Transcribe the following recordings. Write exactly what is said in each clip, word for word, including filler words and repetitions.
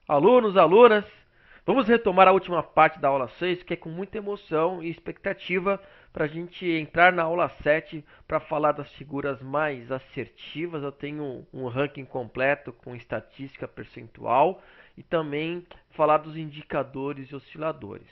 Alunos, alunas, vamos retomar a última parte da aula seis, que é com muita emoção e expectativa para a gente entrar na aula sete para falar das figuras mais assertivas. Eu tenho um ranking completo com estatística percentual e também falar dos indicadores e osciladores.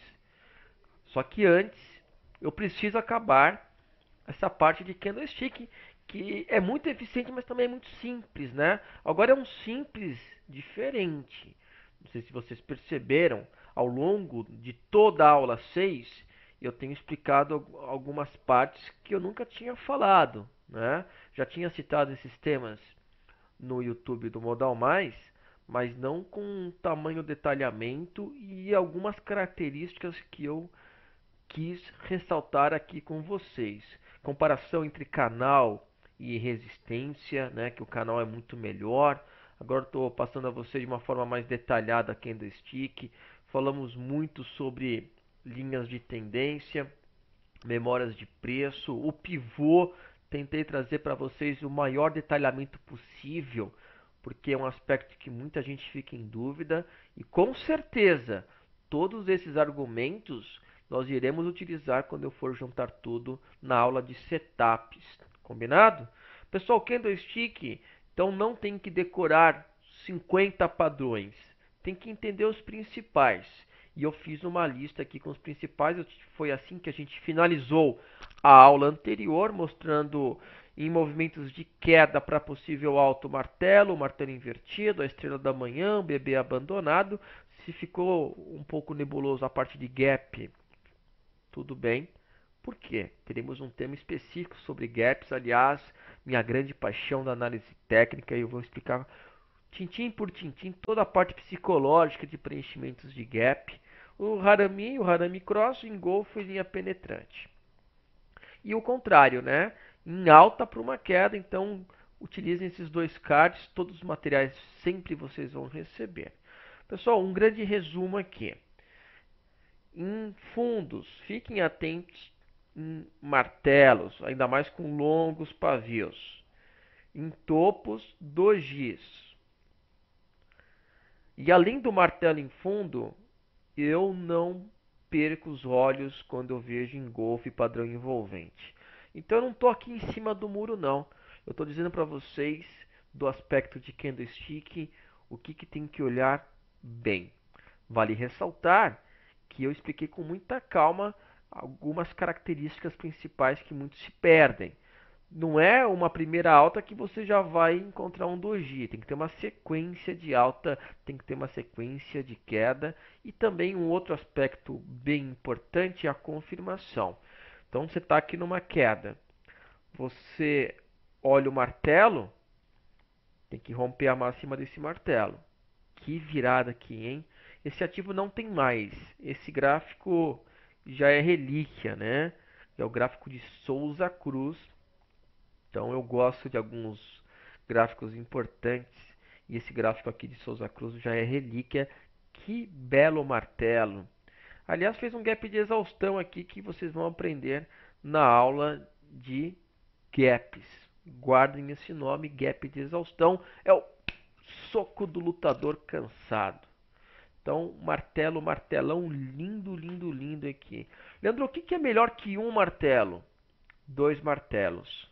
Só que antes, eu preciso acabar essa parte de candlestick, que é muito eficiente, mas também é muito simples, né? Agora é um simples diferente. Não sei se vocês perceberam, ao longo de toda a aula seis, eu tenho explicado algumas partes que eu nunca tinha falado, né? Já tinha citado esses temas no YouTube do Modal Mais, mas não com tamanho detalhamento e algumas características que eu quis ressaltar aqui com vocês. Comparação entre canal e resistência, né, que o canal é muito melhor. Agora estou passando a vocês de uma forma mais detalhada a candlestick. Falamos muito sobre linhas de tendência, memórias de preço, o pivô. Tentei trazer para vocês o maior detalhamento possível, porque é um aspecto que muita gente fica em dúvida e com certeza todos esses argumentos nós iremos utilizar quando eu for juntar tudo na aula de setups. Combinado? Pessoal, candlestick, então não tem que decorar cinquenta padrões. Tem que entender os principais. E eu fiz uma lista aqui com os principais. Foi assim que a gente finalizou a aula anterior, mostrando em movimentos de queda para possível alto martelo, o martelo invertido, a estrela da manhã, o bebê abandonado. Se ficou um pouco nebuloso a parte de gap, tudo bem. Por quê? Teremos um tema específico sobre gaps, aliás, minha grande paixão da análise técnica, e eu vou explicar tintim por tintim toda a parte psicológica de preenchimentos de gap. O Harami, o Harami Cross, engolfo e linha penetrante. E o contrário, né? Em alta para uma queda, então utilizem esses dois cards, todos os materiais sempre vocês vão receber. Pessoal, um grande resumo aqui. Em fundos, fiquem atentos em martelos, ainda mais com longos pavios. Em topos, dojis. E além do martelo em fundo, eu não perco os olhos quando eu vejo engolfe padrão envolvente. Então eu não estou aqui em cima do muro não. Eu estou dizendo para vocês do aspecto de candlestick o que, que tem que olhar bem. Vale ressaltar que eu expliquei com muita calma algumas características principais que muitos se perdem. Não é uma primeira alta que você já vai encontrar um doji. Tem que ter uma sequência de alta, tem que ter uma sequência de queda. E também um outro aspecto bem importante é a confirmação. Então você está aqui numa queda. Você olha o martelo, tem que romper a máxima desse martelo. Que virada aqui, hein? Esse ativo não tem mais. Esse gráfico já é relíquia, né? É o gráfico de Souza Cruz. Então eu gosto de alguns gráficos importantes. E esse gráfico aqui de Souza Cruz já é relíquia. Que belo martelo. Aliás, fez um gap de exaustão aqui que vocês vão aprender na aula de gaps. Guardem esse nome, gap de exaustão. É o soco do lutador cansado. Então, martelo, martelão lindo, lindo, lindo aqui. Leandro, o que é melhor que um martelo? Dois martelos.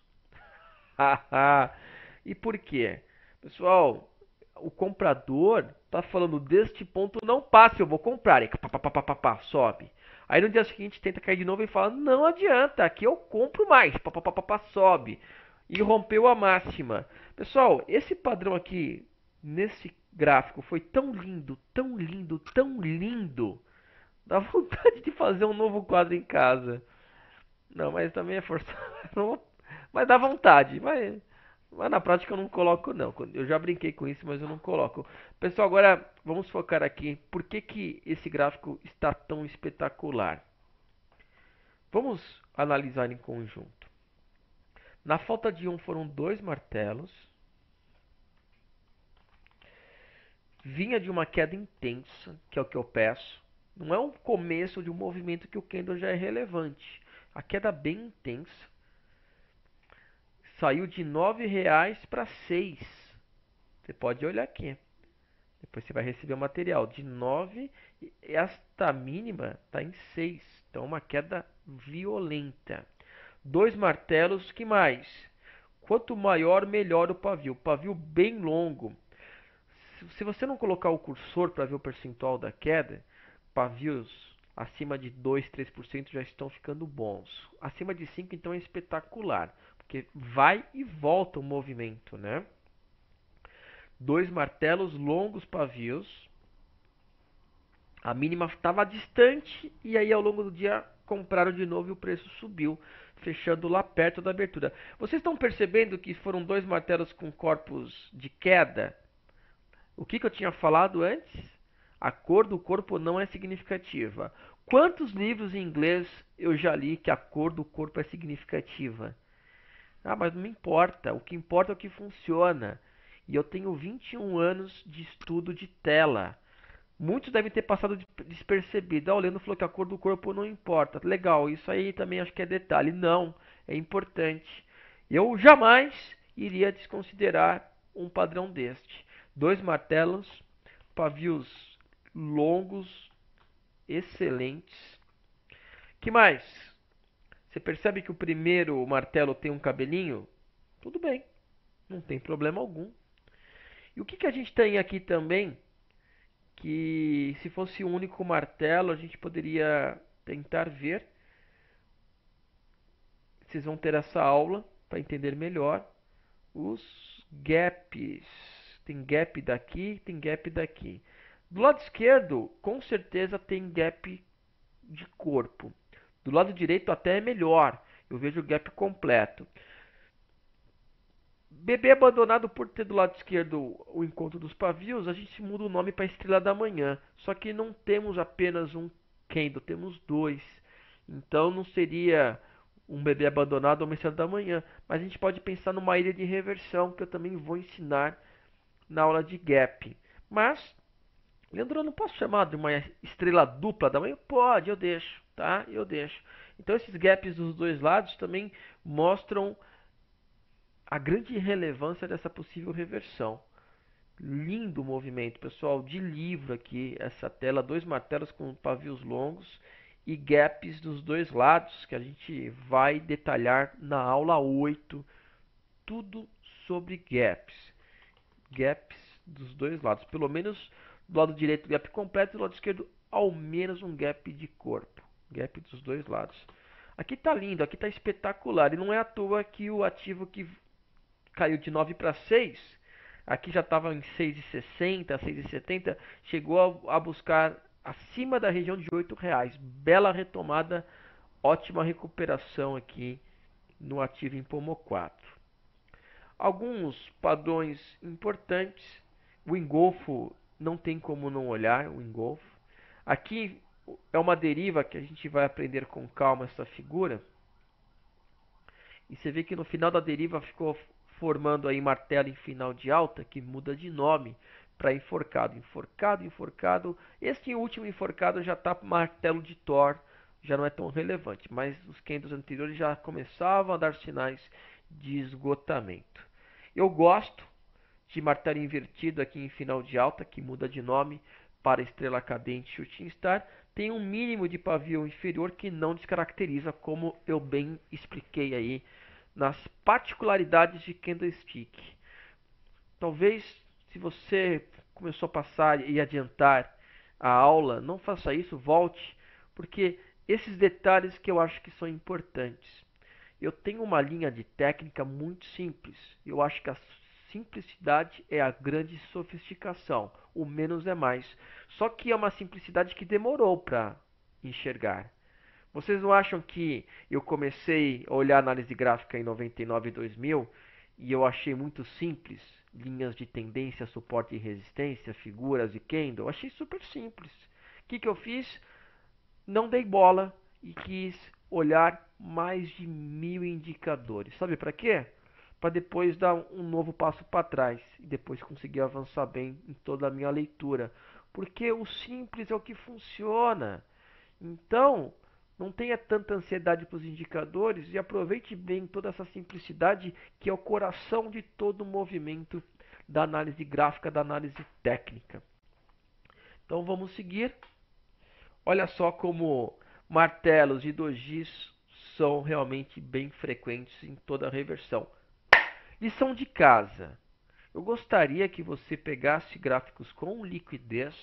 E por quê? Pessoal, o comprador tá falando deste ponto não passe, eu vou comprar. E pá, pá, pá, pá, pá, pá, sobe. Aí no dia seguinte tenta cair de novo e fala: não adianta, aqui eu compro mais. Pá, pá, pá, pá, pá, sobe. E rompeu a máxima. Pessoal, esse padrão aqui, nesse gráfico, foi tão lindo, tão lindo, tão lindo. Dá vontade de fazer um novo quadro em casa. Não, mas também é forçado. Mas dá vontade. Mas, mas na prática eu não coloco não. Eu já brinquei com isso, mas eu não coloco. Pessoal, agora vamos focar aqui. Por que, que esse gráfico está tão espetacular? Vamos analisar em conjunto. Na falta de um foram dois martelos. Vinha de uma queda intensa, que é o que eu peço. Não é um começo de um movimento que o candle já é relevante. A queda bem intensa. Saiu de nove reais para seis. Você pode olhar aqui. Depois você vai receber o material de nove, e esta mínima está em seis. Então uma queda violenta. Dois martelos, que mais? Quanto maior, melhor o pavio. Pavio bem longo. Se você não colocar o cursor para ver o percentual da queda, pavios acima de dois, três por cento já estão ficando bons. Acima de cinco então é espetacular, porque vai e volta o movimento, né? Dois martelos, longos pavios. A mínima estava distante e aí ao longo do dia compraram de novo e o preço subiu, fechando lá perto da abertura. Vocês estão percebendo que foram dois martelos com corpos de queda? O que, que eu tinha falado antes? A cor do corpo não é significativa. Quantos livros em inglês eu já li que a cor do corpo é significativa? Ah, mas não me importa. O que importa é o que funciona. E eu tenho vinte e um anos de estudo de tela. Muitos devem ter passado despercebido. Ah, o Leandro falou que a cor do corpo não importa. Legal, isso aí também acho que é detalhe. Não, é importante. Eu jamais iria desconsiderar um padrão deste. Dois martelos, pavios longos, excelentes. Que mais? Você percebe que o primeiro martelo tem um cabelinho? Tudo bem, não tem problema algum. E o que, que a gente tem aqui também? Que se fosse um único martelo, a gente poderia tentar ver. Vocês vão ter essa aula para entender melhor os gaps. Tem gap daqui, tem gap daqui. Do lado esquerdo, com certeza tem gap de corpo. Do lado direito até é melhor. Eu vejo o gap completo. Bebê abandonado, por ter do lado esquerdo o encontro dos pavios, a gente muda o nome para Estrela da Manhã. Só que não temos apenas um candle, temos dois. Então não seria um bebê abandonado ou uma Estrela da Manhã. Mas a gente pode pensar numa ilha de reversão, que eu também vou ensinar na aula de gap. Mas, Leandro, eu não posso chamar de uma estrela dupla da manhã? Pode, eu deixo, tá? Eu deixo. Então esses gaps dos dois lados também mostram a grande relevância dessa possível reversão. Lindo movimento, pessoal, de livro aqui, essa tela, dois martelos com pavios longos e gaps dos dois lados, que a gente vai detalhar na aula oito, tudo sobre gaps. Gaps dos dois lados, pelo menos do lado direito gap completo e do lado esquerdo ao menos um gap de corpo, gap dos dois lados. Aqui tá lindo, aqui tá espetacular, e não é à toa que o ativo que caiu de nove para seis, aqui já estava em seis e sessenta, seis e setenta, chegou a, a buscar acima da região de oito reais. Bela retomada, ótima recuperação aqui no ativo em Pomo quatro. Alguns padrões importantes, o engolfo não tem como não olhar, o engolfo. Aqui é uma deriva que a gente vai aprender com calma essa figura. E você vê que no final da deriva ficou formando aí martelo em final de alta, que muda de nome para enforcado. Enforcado, enforcado. Este último enforcado já está martelo de Thor, já não é tão relevante. Mas os candles anteriores já começavam a dar sinais de esgotamento. Eu gosto de martelo invertido aqui em final de alta, que muda de nome para estrela cadente shooting star. Tem um mínimo de pavio inferior que não descaracteriza, como eu bem expliquei aí nas particularidades de candlestick. Talvez, se você começou a passar e adiantar a aula, não faça isso, volte, porque esses detalhes que eu acho que são importantes. Eu tenho uma linha de técnica muito simples. Eu acho que a simplicidade é a grande sofisticação. O menos é mais. Só que é uma simplicidade que demorou para enxergar. Vocês não acham que eu comecei a olhar análise gráfica em noventa e nove e dois mil e eu achei muito simples? Linhas de tendência, suporte e resistência, figuras e candle. Eu achei super simples. O que, que eu fiz? Não dei bola e quis olhar mais de mil indicadores. Sabe para quê? Para depois dar um novo passo para trás e depois conseguir avançar bem em toda a minha leitura. Porque o simples é o que funciona. Então, não tenha tanta ansiedade para os indicadores e aproveite bem toda essa simplicidade que é o coração de todo o movimento da análise gráfica, da análise técnica. Então vamos seguir. Olha só como martelos e dojis são realmente bem frequentes em toda a reversão. Lição de casa. Eu gostaria que você pegasse gráficos com liquidez,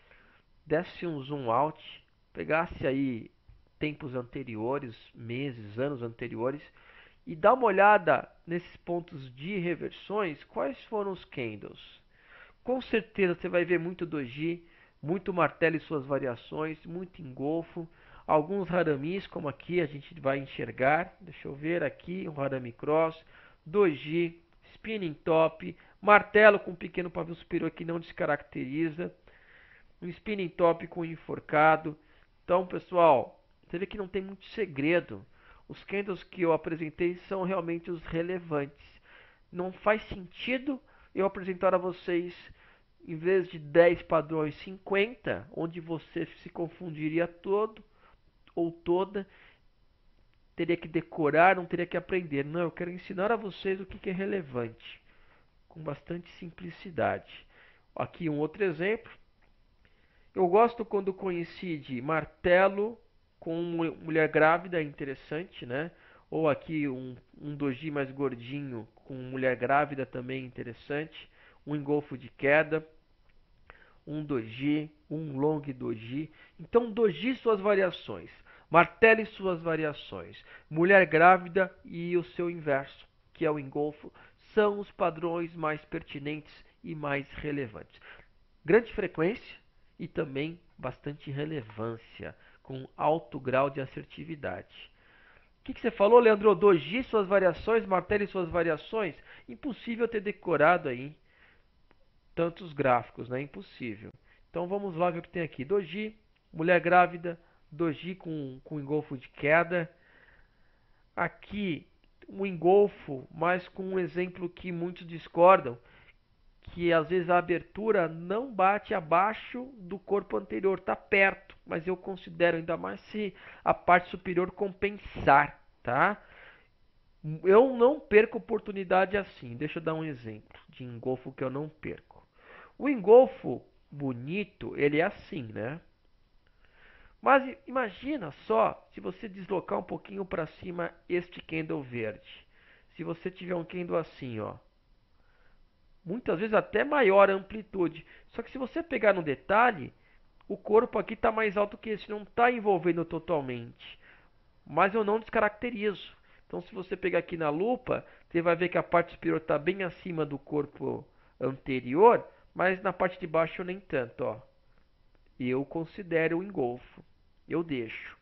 desse um zoom out, pegasse aí tempos anteriores, meses, anos anteriores, e dá uma olhada nesses pontos de reversões, quais foram os candles. Com certeza você vai ver muito doji, muito martelo e suas variações, muito engolfo, alguns haramis, como aqui a gente vai enxergar. Deixa eu ver aqui, um harami cross, doji, spinning top, martelo com pequeno pavio superior que não descaracteriza, um spinning top com enforcado. Então, pessoal, você vê que não tem muito segredo. Os candles que eu apresentei são realmente os relevantes. Não faz sentido eu apresentar a vocês, em vez de dez padrões, cinquenta, onde você se confundiria todo ou toda, teria que decorar, não teria que aprender. Não, eu quero ensinar a vocês o que é relevante, com bastante simplicidade. Aqui um outro exemplo. Eu gosto quando coincide martelo com mulher grávida, é interessante, né? Ou aqui um, um doji mais gordinho com mulher grávida também interessante. Um engolfo de queda, um doji, um long doji. Então doji e suas variações, martelo e suas variações, mulher grávida e o seu inverso, que é o engolfo, são os padrões mais pertinentes e mais relevantes. Grande frequência e também bastante relevância, com alto grau de assertividade. O que, que você falou, Leandro? Doji, suas variações, martelo e suas variações? Impossível ter decorado aí tantos gráficos, né? Impossível. Então vamos lá ver o que tem aqui. Doji, mulher grávida, doji com, com engolfo de queda. Aqui um engolfo, mas com um exemplo que muitos discordam, que às vezes a abertura não bate abaixo do corpo anterior, está perto, mas eu considero ainda mais se a parte superior compensar, tá? Eu não perco oportunidade assim. Deixa eu dar um exemplo de engolfo que eu não perco. O engolfo bonito, ele é assim, né? Mas imagina só se você deslocar um pouquinho para cima este candle verde. Se você tiver um candle assim, ó, muitas vezes até maior amplitude. Só que se você pegar no detalhe, o corpo aqui está mais alto que esse, não está envolvendo totalmente. Mas eu não descaracterizo. Então se você pegar aqui na lupa, você vai ver que a parte superior está bem acima do corpo anterior, mas na parte de baixo nem tanto, ó. Eu considero o engolfo. Eu deixo.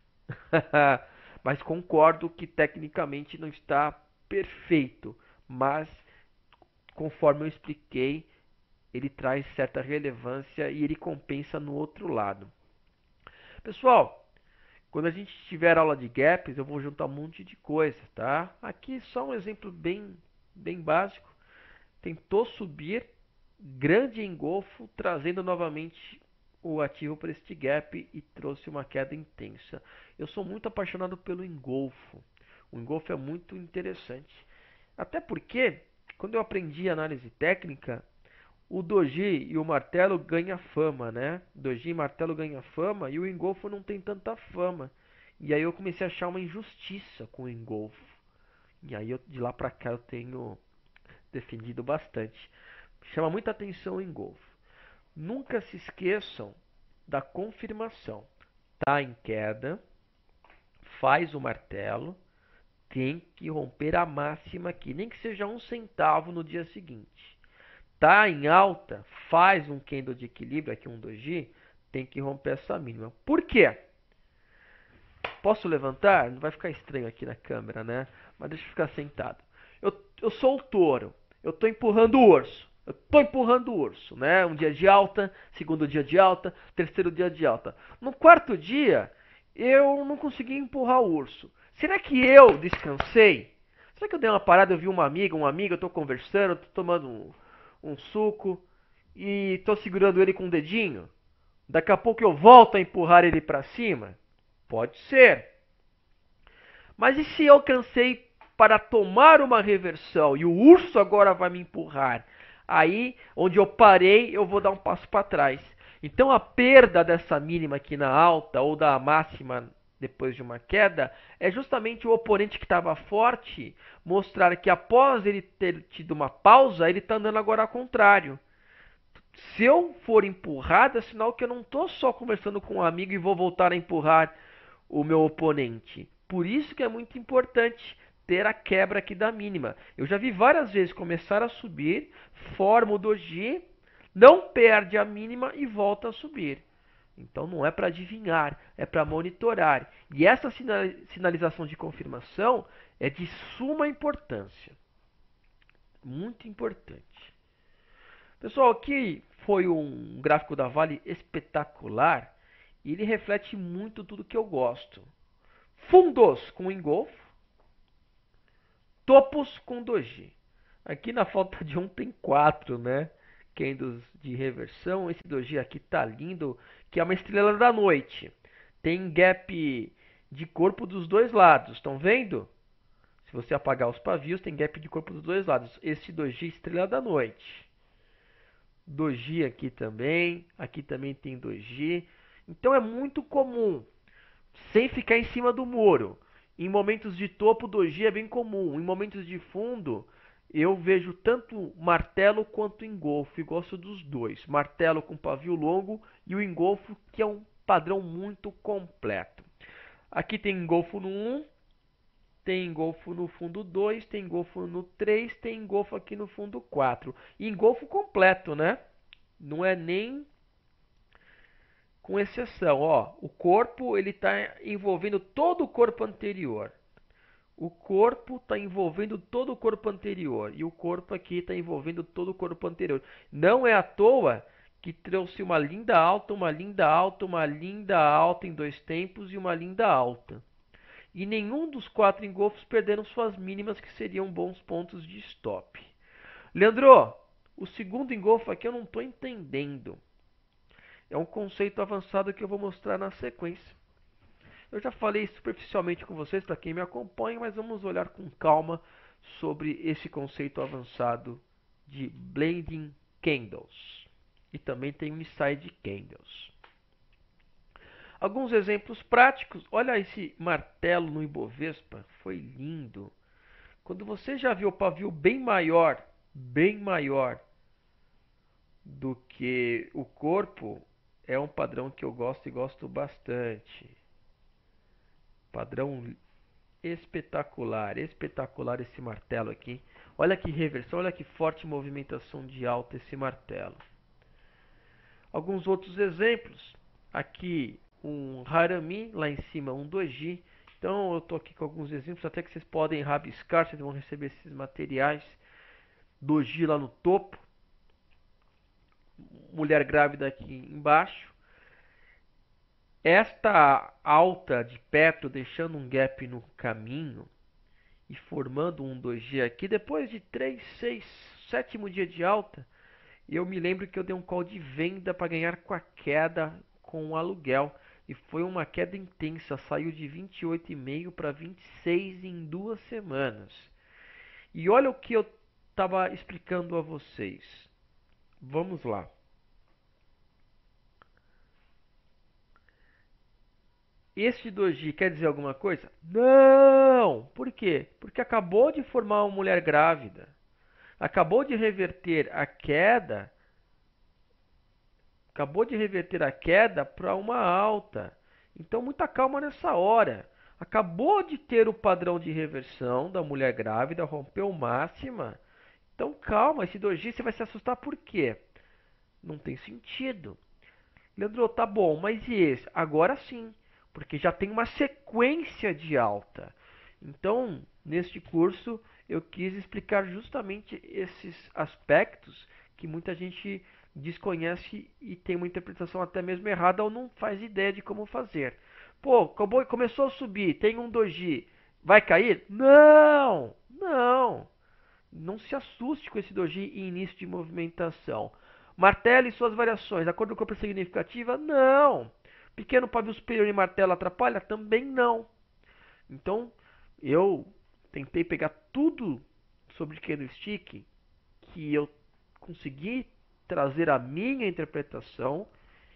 Mas concordo que tecnicamente não está perfeito. Mas conforme eu expliquei, ele traz certa relevância e ele compensa no outro lado. Pessoal, quando a gente tiver aula de gaps, eu vou juntar um monte de coisa, tá? Aqui só um exemplo bem, bem básico. Tentou subir, grande engolfo, trazendo novamente o ativo para este gap e trouxe uma queda intensa. Eu sou muito apaixonado pelo engolfo. O engolfo é muito interessante. Até porque, quando eu aprendi análise técnica, o doji e o martelo ganham fama, né? Doji e martelo ganham fama e o engolfo não tem tanta fama. E aí eu comecei a achar uma injustiça com o engolfo. E aí eu, de lá para cá eu tenho defendido bastante. Chama muita atenção o engolfo. Nunca se esqueçam da confirmação. Tá em queda, faz o martelo, tem que romper a máxima aqui, nem que seja um centavo no dia seguinte. Tá em alta, faz um candle de equilíbrio, aqui um doji, tem que romper essa mínima. Por quê? Posso levantar? Não vai ficar estranho aqui na câmera, né? Mas deixa eu ficar sentado. Eu, eu sou o touro, eu estou empurrando o urso. Eu estou empurrando o urso, né? Um dia de alta, segundo dia de alta, terceiro dia de alta. No quarto dia, eu não consegui empurrar o urso. Será que eu descansei? Será que eu dei uma parada, eu vi uma amiga, um amigo, eu estou conversando, estou tomando um, um suco e estou segurando ele com o dedinho? Daqui a pouco eu volto a empurrar ele para cima? Pode ser. Mas e se eu cansei para tomar uma reversão e o urso agora vai me empurrar? Aí, onde eu parei, eu vou dar um passo para trás. Então a perda dessa mínima aqui na alta ou da máxima depois de uma queda é justamente o oponente que estava forte mostrar que após ele ter tido uma pausa, ele está andando agora ao contrário. Se eu for empurrado, é sinal que eu não estou só conversando com um amigo e vou voltar a empurrar o meu oponente. Por isso que é muito importante ter a quebra aqui da mínima. Eu já vi várias vezes começar a subir, forma o doji, não perde a mínima e volta a subir. Então não é para adivinhar, é para monitorar. E essa sinalização de confirmação é de suma importância. Muito importante. Pessoal, aqui foi um gráfico da Vale espetacular. E ele reflete muito tudo que eu gosto. Fundos com engolfo. Topos com doji. Aqui na falta de um tem quatro, né? Candles de reversão. Esse doji aqui tá lindo, que é uma estrela da noite. Tem gap de corpo dos dois lados, estão vendo? Se você apagar os pavios, tem gap de corpo dos dois lados. Esse doji estrela da noite. Doji aqui também, aqui também tem doji. Então é muito comum, sem ficar em cima do muro. Em momentos de topo, doji é bem comum. Em momentos de fundo, eu vejo tanto martelo quanto engolfo. E gosto dos dois. Martelo com pavio longo e o engolfo, que é um padrão muito completo. Aqui tem engolfo no um, tem engolfo no fundo dois, tem engolfo no três, tem engolfo aqui no fundo quatro. E engolfo completo, né? Não é nem com exceção, ó, o corpo ele está envolvendo todo o corpo anterior. O corpo está envolvendo todo o corpo anterior. E o corpo aqui está envolvendo todo o corpo anterior. Não é à toa que trouxe uma linda alta, uma linda alta, uma linda alta em dois tempos e uma linda alta. E nenhum dos quatro engolfos perderam suas mínimas, que seriam bons pontos de stop. Leandro, o segundo engolfo aqui eu não estou entendendo. É um conceito avançado que eu vou mostrar na sequência. Eu já falei superficialmente com vocês, para quem me acompanha, mas vamos olhar com calma sobre esse conceito avançado de Blending Candles. E também tem o Inside Candles. Alguns exemplos práticos. Olha esse martelo no Ibovespa, foi lindo. Quando você já viu o pavio bem maior, bem maior do que o corpo, é um padrão que eu gosto e gosto bastante. Padrão espetacular, espetacular esse martelo aqui. Olha que reversão, olha que forte movimentação de alta esse martelo. Alguns outros exemplos. Aqui um Harami, lá em cima um doji. Então eu estou aqui com alguns exemplos, até que vocês podem rabiscar, vocês vão receber esses materiais. Doji lá no topo. Mulher grávida aqui embaixo. Esta alta de Petro deixando um gap no caminho e formando um doji aqui, depois de três, seis, sétimo dia de alta, eu me lembro que eu dei um call de venda para ganhar com a queda com o aluguel. E foi uma queda intensa, saiu de vinte e oito vírgula cinco para vinte e seis em duas semanas. E olha o que eu estava explicando a vocês. Vamos lá. Este doji quer dizer alguma coisa? Não! Por quê? Porque acabou de formar uma mulher grávida. Acabou de reverter a queda. Acabou de reverter a queda para uma alta. Então, muita calma nessa hora. Acabou de ter o padrão de reversão da mulher grávida, rompeu máxima. Então, calma, esse doji você vai se assustar por quê? Não tem sentido. Leandro, tá bom, mas e esse? Agora sim. Porque já tem uma sequência de alta. Então, neste curso, eu quis explicar justamente esses aspectos que muita gente desconhece e tem uma interpretação até mesmo errada ou não faz ideia de como fazer. Pô, começou a subir, tem um doji, vai cair? Não, não. Não se assuste com esse doji em início de movimentação. Martelo e suas variações, acordo com a significativa? Não. Pequeno pavio superior e martelo atrapalha? Também não. Então, eu tentei pegar tudo sobre candlestick que eu consegui trazer a minha interpretação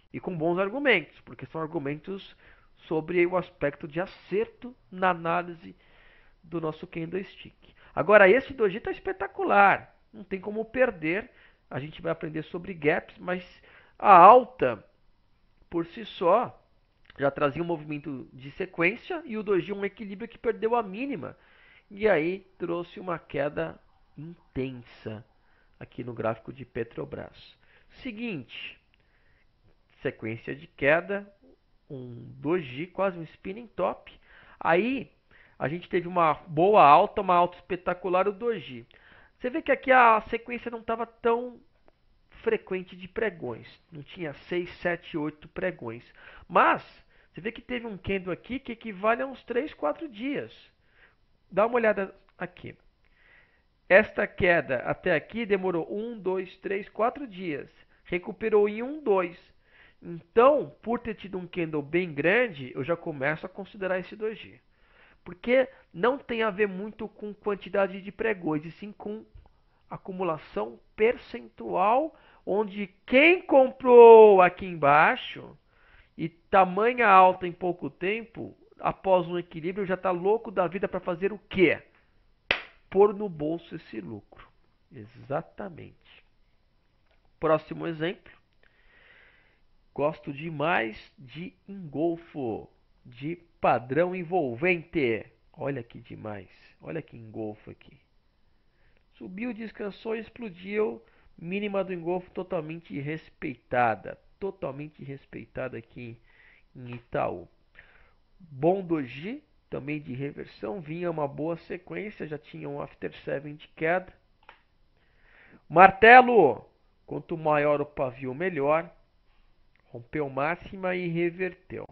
E com bons argumentos, porque são argumentos sobre o aspecto de acerto na análise do nosso candlestick. Agora, esse doji está espetacular, não tem como perder. A gente vai aprender sobre gaps, mas a alta, por si só, já trazia um movimento de sequência e o doji um equilíbrio que perdeu a mínima. E aí trouxe uma queda intensa aqui no gráfico de Petrobras. Seguinte, sequência de queda, um doji, quase um spinning top. Aí a gente teve uma boa alta, uma alta espetacular, o doji. Você vê que aqui a sequência não estava tão frequente de pregões. Não tinha seis, sete, oito pregões. Mas você vê que teve um candle aqui que equivale a uns três, quatro dias. Dá uma olhada aqui. Esta queda até aqui demorou um, dois, três, quatro dias. Recuperou em um, dois. Então, por ter tido um candle bem grande, eu já começo a considerar esse doji. Porque não tem a ver muito com quantidade de pregões, e sim com acumulação percentual, onde quem comprou aqui embaixo e tamanha alta em pouco tempo, após um equilíbrio, já está louco da vida para fazer o quê? Pôr no bolso esse lucro. Exatamente. Próximo exemplo. Gosto demais de engolfo, de padrão envolvente. Olha que demais. Olha que engolfo aqui. Subiu, descansou e explodiu. Mínima do engolfo totalmente respeitada. Totalmente respeitada aqui em Itaú. Bom doji, também de reversão. Vinha uma boa sequência. Já tinha um after seven de queda. Martelo. Quanto maior o pavio, melhor. Rompeu máxima e reverteu.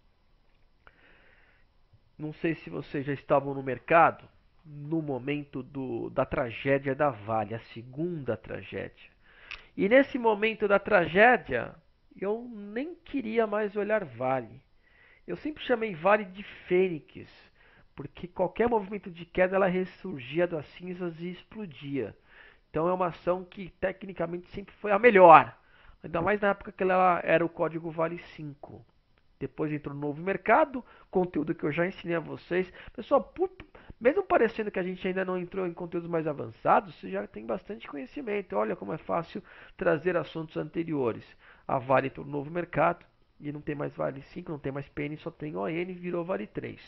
Não sei se vocês já estavam no mercado no momento do, da tragédia da Vale, a segunda tragédia. E nesse momento da tragédia, eu nem queria mais olhar Vale. Eu sempre chamei Vale de Fênix, porque qualquer movimento de queda ela ressurgia das cinzas e explodia. Então é uma ação que tecnicamente sempre foi a melhor. Ainda mais na época que ela era o código Vale cinco. Depois entrou no novo mercado, conteúdo que eu já ensinei a vocês. Pessoal, por, mesmo parecendo que a gente ainda não entrou em conteúdos mais avançados, você já tem bastante conhecimento. Olha como é fácil trazer assuntos anteriores. A Vale entrou no novo mercado e não tem mais Vale cinco, não tem mais P N, só tem O N, virou Vale três.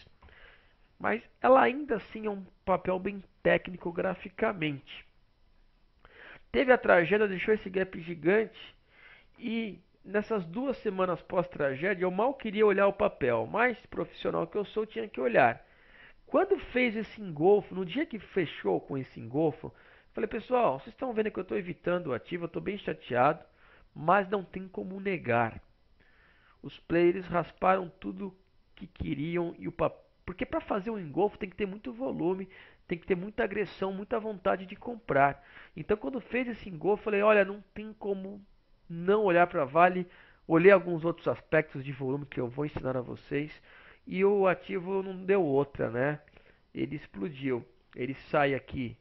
Mas ela ainda assim é um papel bem técnico graficamente. Teve a tragédia, deixou esse gap gigante e nessas duas semanas pós-tragédia eu mal queria olhar o papel, mas profissional que eu sou tinha que olhar. Quando fez esse engolfo, no dia que fechou com esse engolfo, falei, pessoal, vocês estão vendo que eu estou evitando o ativo, eu estou bem chateado, mas não tem como negar. Os players rasparam tudo que queriam e o papel, porque para fazer um engolfo tem que ter muito volume, tem que ter muita agressão, muita vontade de comprar. Então quando fez esse engolfo, falei, olha, não tem como não olhar para Vale. Olhei alguns outros aspectos de volume que eu vou ensinar a vocês. E o ativo não deu outra, né? Ele explodiu. Ele sai aqui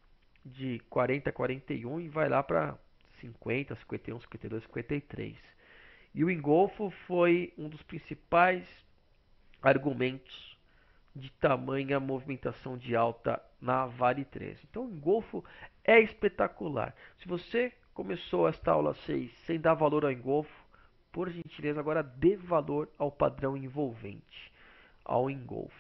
de quarenta a quarenta e um e vai lá para cinquenta, cinquenta e um, cinquenta e dois, cinquenta e três. E o engolfo foi um dos principais argumentos de tamanha movimentação de alta na Vale três. Então o engolfo é espetacular. Se você começou esta aula seis sem dar valor ao engolfo, por gentileza agora dê valor ao padrão envolvente, ao engolfo.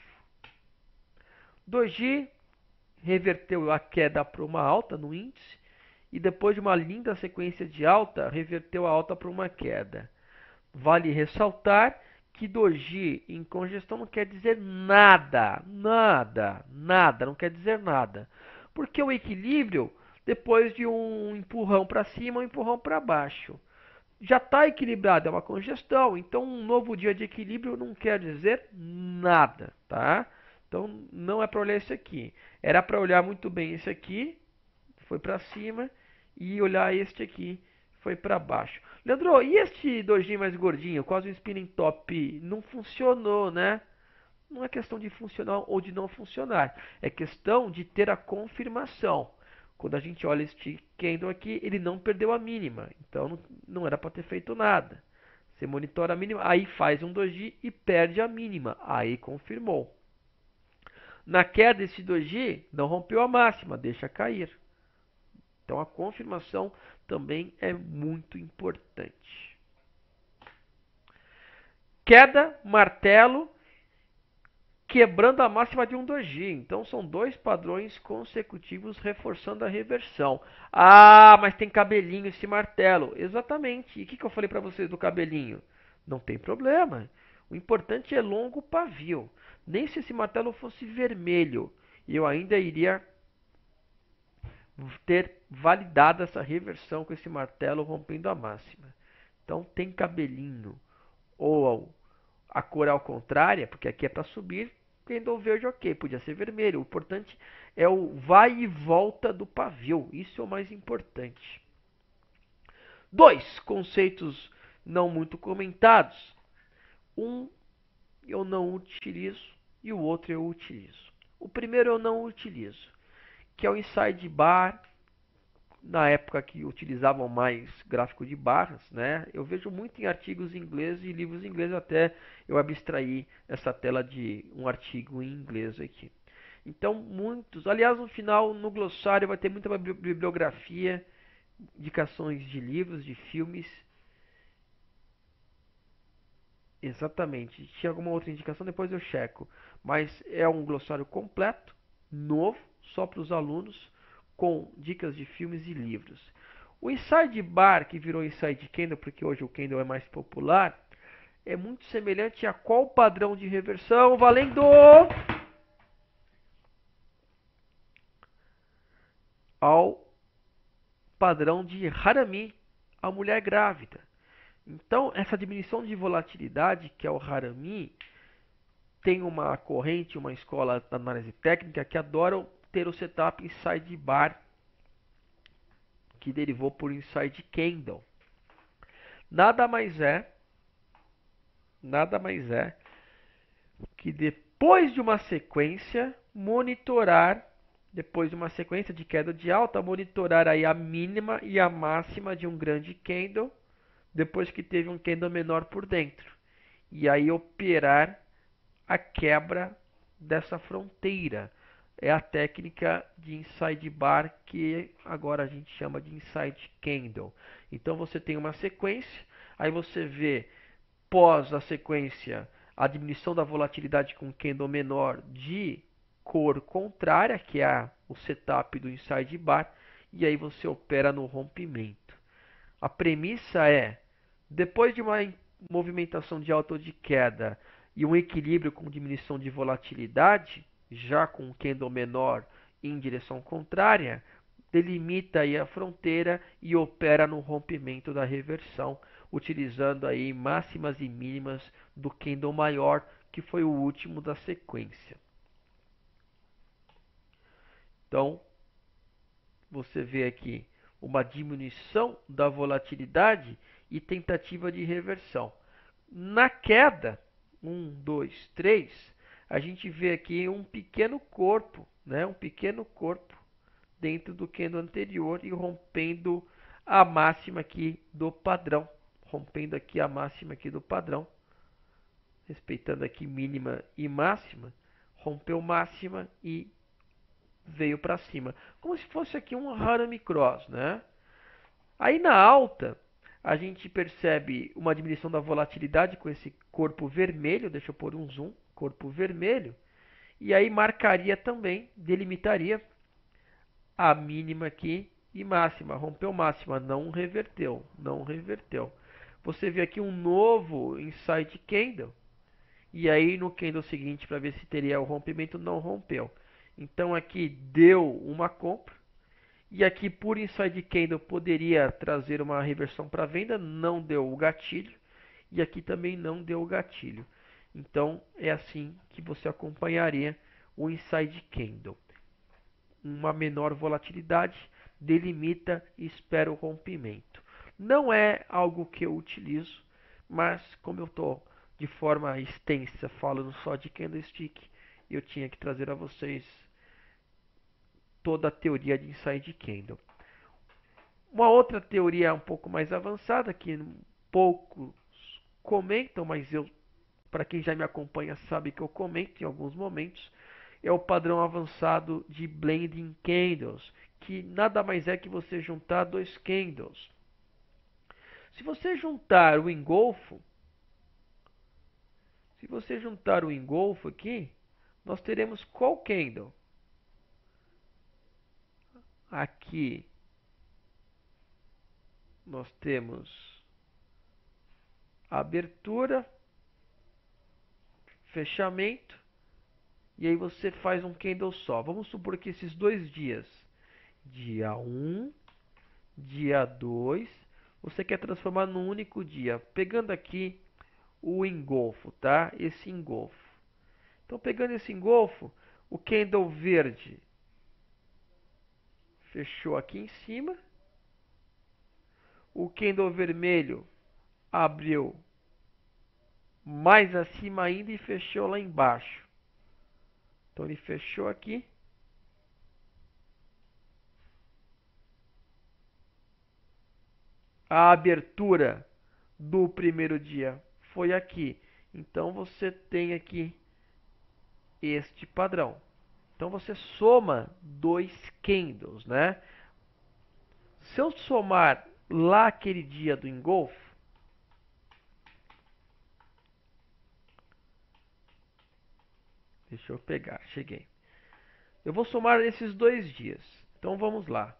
doji reverteu a queda para uma alta no índice e depois de uma linda sequência de alta, reverteu a alta para uma queda. Vale ressaltar que doji em congestão não quer dizer nada, nada, nada, não quer dizer nada. Porque o equilíbrio, depois de um empurrão para cima, um empurrão para baixo, já está equilibrado, é uma congestão. Então um novo dia de equilíbrio não quer dizer nada, tá? Então não é para olhar esse aqui. Era para olhar muito bem esse aqui, foi para cima, e olhar este aqui, foi para baixo. Leandro, e este doji mais gordinho, quase um spinning top, não funcionou, né? Não é questão de funcionar ou de não funcionar, é questão de ter a confirmação. Quando a gente olha este candle aqui, ele não perdeu a mínima, então não, não era para ter feito nada, Você monitora a mínima, aí faz um doji e perde a mínima, aí confirmou. Na queda esse doji não rompeu a máxima, deixa cair. Então a confirmação também é muito importante. Queda, martelo, quebrando a máxima de um doji. Então são dois padrões consecutivos reforçando a reversão. Ah, mas tem cabelinho esse martelo. Exatamente. E o que, que eu falei para vocês do cabelinho? Não tem problema. O importante é longo pavio. Nem se esse martelo fosse vermelho, eu ainda iria ter validado essa reversão com esse martelo rompendo a máxima. Então tem cabelinho ou a cor ao contrária, porque aqui é para subir, candle verde ok, podia ser vermelho. O importante é o vai e volta do pavio, isso é o mais importante. Dois conceitos não muito comentados. Um eu não utilizo e o outro eu utilizo. O primeiro eu não utilizo, que é o inside bar. Na época que utilizavam mais gráfico de barras, né? Eu vejo muito em artigos em inglês e livros em inglês, até eu abstrair essa tela de um artigo em inglês aqui. Então, muitos, aliás, no final, no glossário vai ter muita bibliografia, indicações de livros, de filmes. Exatamente. Tinha alguma outra indicação, depois eu checo. Mas é um glossário completo, novo, só para os alunos, com dicas de filmes e livros. O Inside Bar, que virou Inside Candle, porque hoje o Candle é mais popular, é muito semelhante a qual padrão de reversão? Valendo! Ao padrão de Harami, a mulher grávida. Então, essa diminuição de volatilidade, que é o Harami, tem uma corrente, uma escola da análise técnica que adoram ter o setup Inside Bar, que derivou por Inside Candle. Nada mais é, nada mais é que depois de uma sequência monitorar, depois de uma sequência de queda de alta, monitorar aí a mínima e a máxima de um grande candle, depois que teve um candle menor por dentro. E aí operar a quebra dessa fronteira. É a técnica de inside bar que agora a gente chama de inside candle. Então você tem uma sequência, aí você vê pós a sequência a diminuição da volatilidade com candle menor de cor contrária, que é o setup do inside bar, e aí você opera no rompimento. A premissa é, depois de uma movimentação de alta ou de queda e um equilíbrio com diminuição de volatilidade, já com um candle menor em direção contrária, delimita aí a fronteira e opera no rompimento da reversão, utilizando aí máximas e mínimas do candle maior, que foi o último da sequência. Então, você vê aqui uma diminuição da volatilidade e tentativa de reversão. Na queda, um, dois, três, a gente vê aqui um pequeno corpo, né? Um pequeno corpo dentro do candle anterior e rompendo a máxima aqui do padrão. Rompendo aqui a máxima aqui do padrão. Respeitando aqui mínima e máxima. Rompeu máxima e veio para cima. Como se fosse aqui um Harami Cross, né? Aí na alta, a gente percebe uma diminuição da volatilidade com esse corpo vermelho. Deixa eu pôr um zoom. Corpo vermelho. E aí marcaria também, delimitaria a mínima aqui e máxima. Rompeu máxima, não reverteu. Não reverteu. Você vê aqui um novo inside candle. E aí no candle seguinte, para ver se teria o rompimento, não rompeu. Então aqui deu uma compra. E aqui por inside candle poderia trazer uma reversão para venda, não deu o gatilho. E aqui também não deu o gatilho. Então é assim que você acompanharia o inside candle. Uma menor volatilidade, delimita e espera o rompimento. Não é algo que eu utilizo, mas como eu estou de forma extensa falando só de candlestick, eu tinha que trazer a vocês toda a teoria de inside candle. Uma outra teoria um pouco mais avançada, que poucos comentam, mas eu, para quem já me acompanha sabe que eu comento em alguns momentos, é o padrão avançado de Blending Candles, que nada mais é que você juntar dois candles. Se você juntar o engolfo, se você juntar o engolfo aqui, nós teremos qual candle? Aqui nós temos abertura, fechamento, e aí você faz um candle só. Vamos supor que esses dois dias, dia um, dia dois, você quer transformar num único dia, pegando aqui o engolfo, tá? Esse engolfo. Então, pegando esse engolfo, o candle verde fechou aqui em cima, o candle vermelho abriu mais acima ainda e fechou lá embaixo. Então ele fechou aqui. A abertura do primeiro dia foi aqui. Então você tem aqui este padrão. Então você soma dois candles, né? Se eu somar lá aquele dia do engolfo, deixa eu pegar, cheguei. Eu vou somar esses dois dias. Então vamos lá.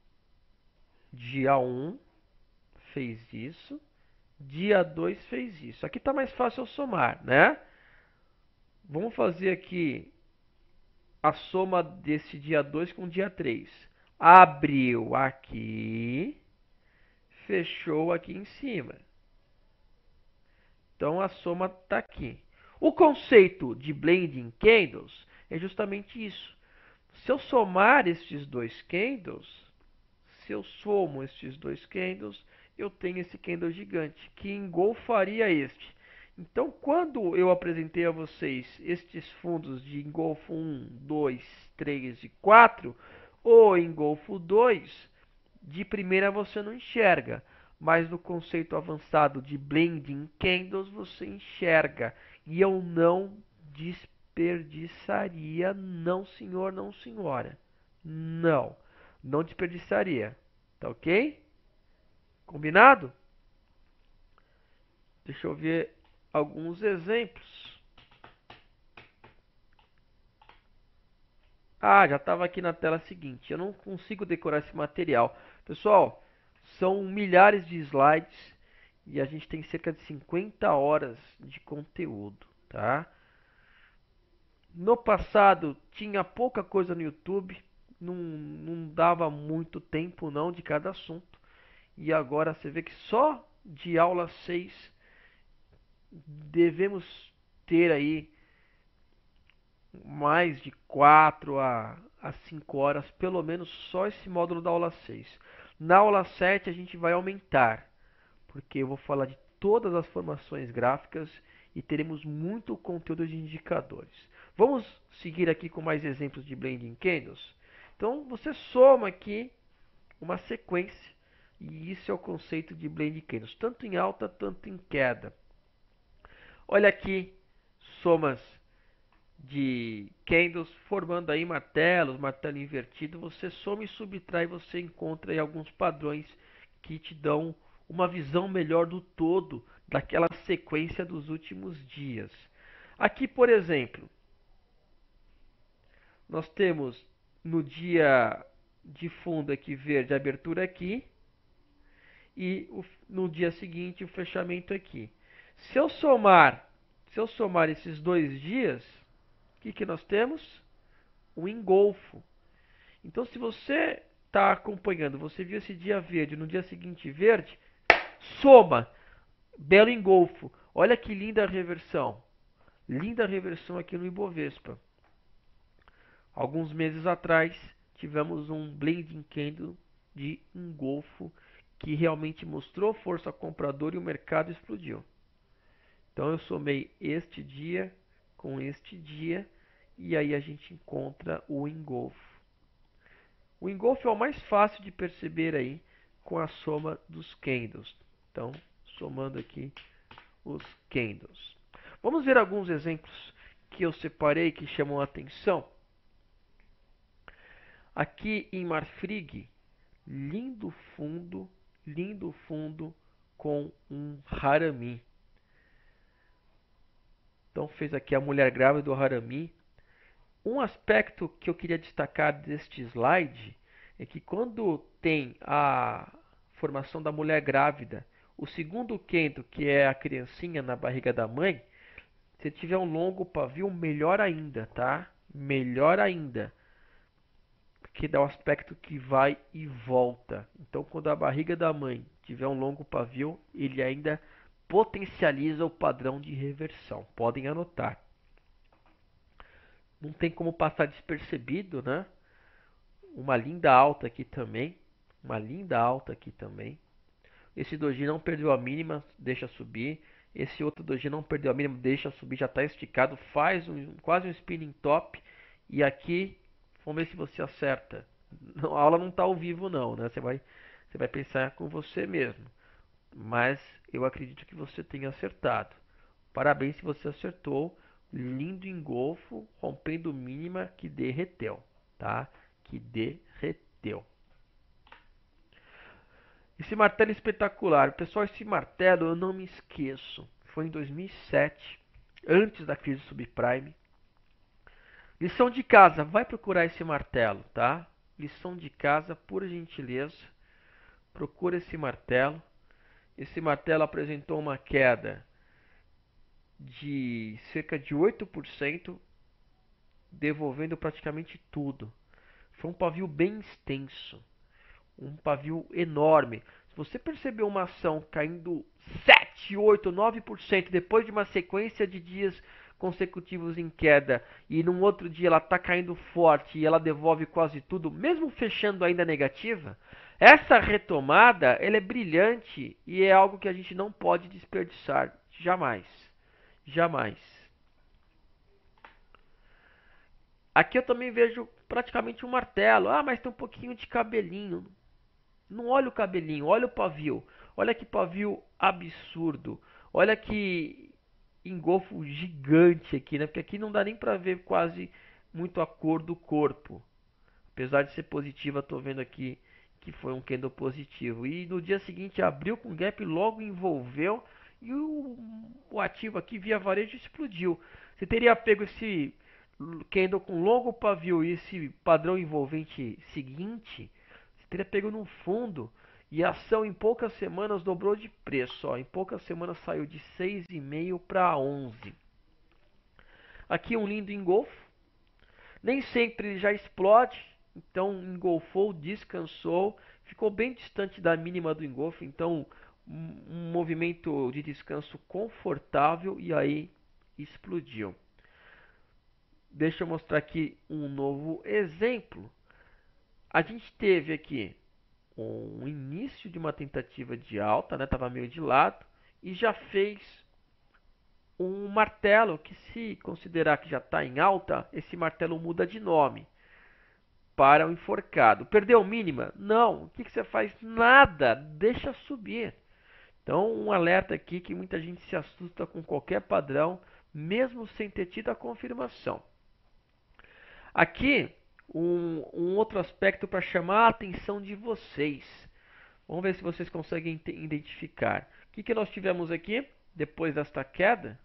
Dia um fez isso. Dia dois fez isso. Aqui está mais fácil eu somar, né? Vamos fazer aqui a soma desse dia dois com o dia três. Abriu aqui, fechou aqui em cima. Então a soma está aqui. O conceito de Blending Candles é justamente isso. Se eu somar estes dois candles, se eu somo estes dois candles, eu tenho esse candle gigante, que engolfaria este. Então, quando eu apresentei a vocês estes fundos de engolfo um, dois, três e quatro, o engolfo dois, de primeira você não enxerga, mas no conceito avançado de Blending Candles você enxerga. E eu não desperdiçaria, não senhor, não senhora. Não, não desperdiçaria. Tá ok? Combinado? Deixa eu ver alguns exemplos. Ah, já estava aqui na tela seguinte. Eu não consigo decorar esse material. Pessoal, são milhares de slides e a gente tem cerca de cinquenta horas de conteúdo, tá? No passado tinha pouca coisa no YouTube, não, não dava muito tempo não de cada assunto. E agora você vê que só de aula seis devemos ter aí mais de quatro a, a cinco horas, pelo menos só esse módulo da aula seis. Na aula sete a gente vai aumentar, porque eu vou falar de todas as formações gráficas e teremos muito conteúdo de indicadores. Vamos seguir aqui com mais exemplos de Blending Candles? Então você soma aqui uma sequência e isso é o conceito de Blending Candles, tanto em alta, tanto em queda. Olha aqui, somas de candles formando aí martelos, martelo invertido, você soma e subtrai, você encontra aí alguns padrões que te dão uma visão melhor do todo daquela sequência dos últimos dias. Aqui, por exemplo, nós temos no dia de fundo aqui verde, a abertura aqui, e o, no dia seguinte o fechamento aqui. Se eu somar, se eu somar esses dois dias, o que, que nós temos? Um engolfo. Então, se você está acompanhando, você viu esse dia verde, no dia seguinte verde, soma, belo engolfo. Olha que linda a reversão. Linda a reversão aqui no Ibovespa. Alguns meses atrás, tivemos um blending candle de engolfo que realmente mostrou força compradora e o mercado explodiu. Então, eu somei este dia com este dia e aí a gente encontra o engolfo. O engolfo é o mais fácil de perceber aí com a soma dos candles. Então, somando aqui os candles. Vamos ver alguns exemplos que eu separei que chamam a atenção. Aqui em Marfrig, lindo fundo, lindo fundo com um harami. Então fez aqui a mulher grávida do harami. Um aspecto que eu queria destacar deste slide é que quando tem a formação da mulher grávida, o segundo candle, que é a criancinha na barriga da mãe, se tiver um longo pavio, melhor ainda, tá? Melhor ainda. Porque dá o aspecto que vai e volta. Então, quando a barriga da mãe tiver um longo pavio, ele ainda potencializa o padrão de reversão. Podem anotar. Não tem como passar despercebido, né? Uma linda alta aqui também. Uma linda alta aqui também. Esse doji não perdeu a mínima, deixa subir. Esse outro doji não perdeu a mínima, deixa subir, já está esticado, faz um, quase um spinning top. E aqui, vamos ver se você acerta. A aula não está ao vivo não, né? Você vai, você vai pensar com você mesmo. Mas eu acredito que você tenha acertado. Parabéns se você acertou. Lindo engolfo, rompendo mínima que derreteu, tá? Que derreteu. Esse martelo é espetacular. Pessoal, esse martelo eu não me esqueço. Foi em dois mil e sete, antes da crise subprime. Lição de casa, vai procurar esse martelo, tá? Lição de casa, por gentileza. Procura esse martelo. Esse martelo apresentou uma queda de cerca de oito por cento, devolvendo praticamente tudo. Foi um pavio bem extenso. Um pavio enorme. Se você percebeu uma ação caindo sete, oito, nove por cento depois de uma sequência de dias consecutivos em queda e num outro dia ela está caindo forte e ela devolve quase tudo, mesmo fechando ainda negativa, essa retomada ela é brilhante e é algo que a gente não pode desperdiçar. Jamais. Jamais. Aqui eu também vejo praticamente um martelo. Ah, mas tem um pouquinho de cabelinho. Não olha o cabelinho, olha o pavio. Olha que pavio absurdo. Olha que engolfo gigante aqui, né? Porque aqui não dá nem pra ver quase muito a cor do corpo. Apesar de ser positiva, tô vendo aqui que foi um candle positivo. E no dia seguinte abriu com gap, logo envolveu e o, o ativo aqui via varejo explodiu. Você teria pego esse candle com longo pavio e esse padrão envolvente seguinte, você teria pego no fundo e a ação em poucas semanas dobrou de preço. Ó. Em poucas semanas saiu de seis e meio para onze. Aqui um lindo engolfo. Nem sempre ele já explode. Então engolfou, descansou. Ficou bem distante da mínima do engolfo. Então um, um movimento de descanso confortável e aí explodiu. Deixa eu mostrar aqui um novo exemplo. A gente teve aqui um início de uma tentativa de alta, né? Tava meio de lado e já fez um martelo que, se considerar que já está em alta, esse martelo muda de nome para o enforcado. Perdeu mínima? Não. O que, que você faz? Nada. Deixa subir. Então, um alerta aqui que muita gente se assusta com qualquer padrão, mesmo sem ter tido a confirmação. Aqui, um, um outro aspecto para chamar a atenção de vocês. Vamos ver se vocês conseguem identificar. O que, que nós tivemos aqui depois desta queda?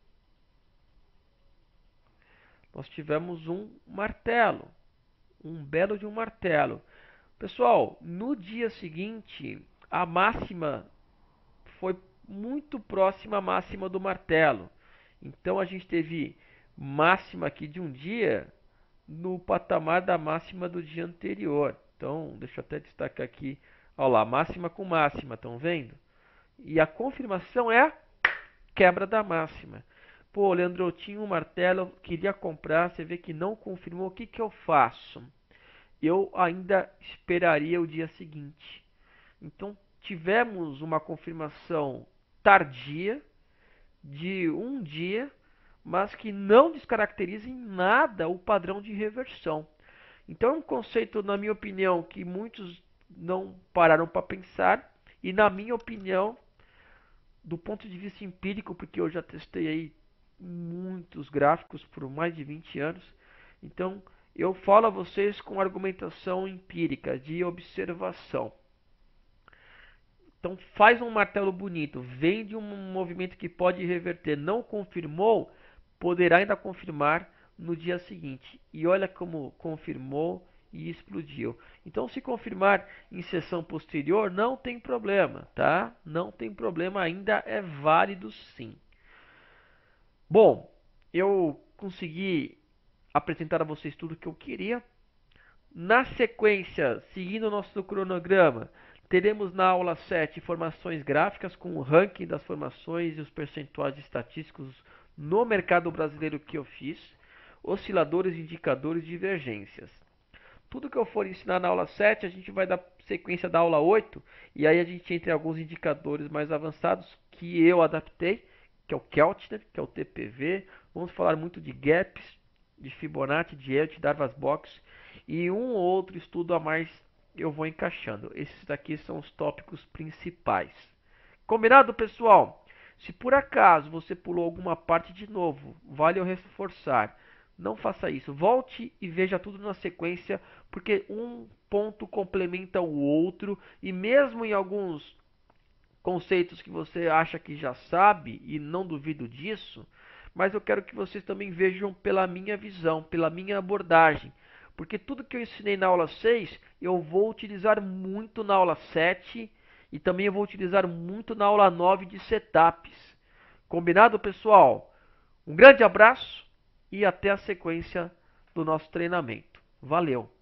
Nós tivemos um martelo. Um belo de um martelo. Pessoal, no dia seguinte, a máxima foi muito próxima à máxima do martelo. Então, a gente teve máxima aqui de um dia no patamar da máxima do dia anterior. Então, deixa eu até destacar aqui. Olha lá, máxima com máxima, estão vendo? E a confirmação é quebra da máxima. Pô, Leandro, eu tinha um martelo, queria comprar, você vê que não confirmou, o que, que eu faço? Eu ainda esperaria o dia seguinte. Então, tivemos uma confirmação tardia, de um dia, mas que não descaracteriza em nada o padrão de reversão. Então é um conceito, na minha opinião, que muitos não pararam para pensar, e na minha opinião, do ponto de vista empírico, porque eu já testei aí muitos gráficos por mais de vinte anos. Então, eu falo a vocês com argumentação empírica, de observação. Então, faz um martelo bonito, vende um movimento que pode reverter, não confirmou, poderá ainda confirmar no dia seguinte. E olha como confirmou e explodiu. Então, se confirmar em sessão posterior, não tem problema, tá? Não tem problema, ainda é válido sim. Bom, eu consegui apresentar a vocês tudo o que eu queria. Na sequência, seguindo o nosso cronograma, teremos na aula sete formações gráficas com o ranking das formações e os percentuais estatísticos no mercado brasileiro que eu fiz, osciladores, indicadores e divergências. Tudo que eu for ensinar na aula sete, a gente vai dar sequência da aula oito, e aí a gente entra em alguns indicadores mais avançados que eu adaptei, que é o Keltner, que é o T P V. Vamos falar muito de gaps, de Fibonacci, de Elliott, Darvas Box e um ou outro estudo a mais eu vou encaixando. Esses daqui são os tópicos principais. Combinado, pessoal? Se por acaso você pulou alguma parte de novo, vale eu reforçar. Não faça isso. Volte e veja tudo na sequência, porque um ponto complementa o outro e mesmo em alguns conceitos que você acha que já sabe, e não duvido disso, mas eu quero que vocês também vejam pela minha visão, pela minha abordagem. Porque tudo que eu ensinei na aula seis, eu vou utilizar muito na aula sete e também eu vou utilizar muito na aula nove de setups. Combinado, pessoal? Um grande abraço e até a sequência do nosso treinamento. Valeu!